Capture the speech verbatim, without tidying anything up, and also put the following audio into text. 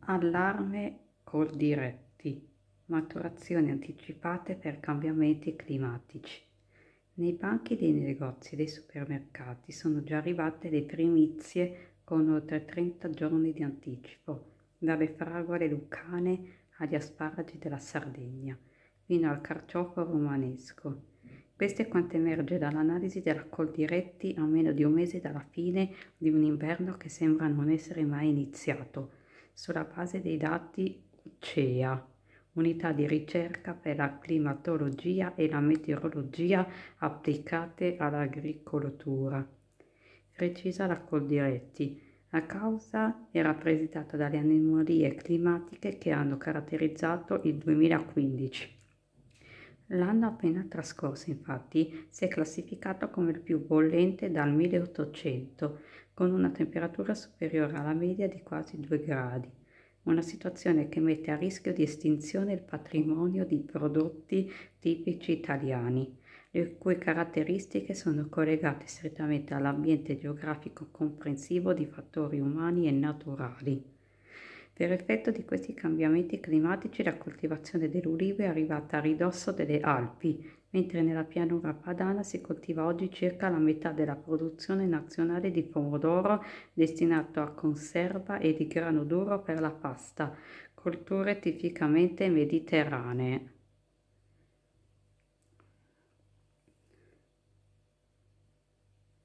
Allarme Coldiretti, maturazioni anticipate per cambiamenti climatici. Nei banchi dei negozi e dei supermercati sono già arrivate le primizie con oltre trenta giorni di anticipo, dalle fragole lucane agli asparagi della Sardegna, fino al carciofo romanesco. Questo è quanto emerge dall'analisi della Coldiretti a meno di un mese dalla fine di un inverno che sembra non essere mai iniziato, sulla base dei dati U C E A, Unità di ricerca per la climatologia e la meteorologia applicate all'agricoltura. Precisa la Coldiretti, la causa è rappresentata dalle anomalie climatiche che hanno caratterizzato il duemilaquindici. L'anno appena trascorso, infatti, si è classificato come il più bollente dal milleottocento, con una temperatura superiore alla media di quasi due gradi, una situazione che mette a rischio di estinzione il patrimonio di prodotti tipici italiani, le cui caratteristiche sono collegate strettamente all'ambiente geografico comprensivo di fattori umani e naturali. Per effetto di questi cambiamenti climatici la coltivazione dell'ulivo è arrivata a ridosso delle Alpi, mentre nella pianura padana si coltiva oggi circa la metà della produzione nazionale di pomodoro destinato a conserva e di grano duro per la pasta, colture tipicamente mediterranee.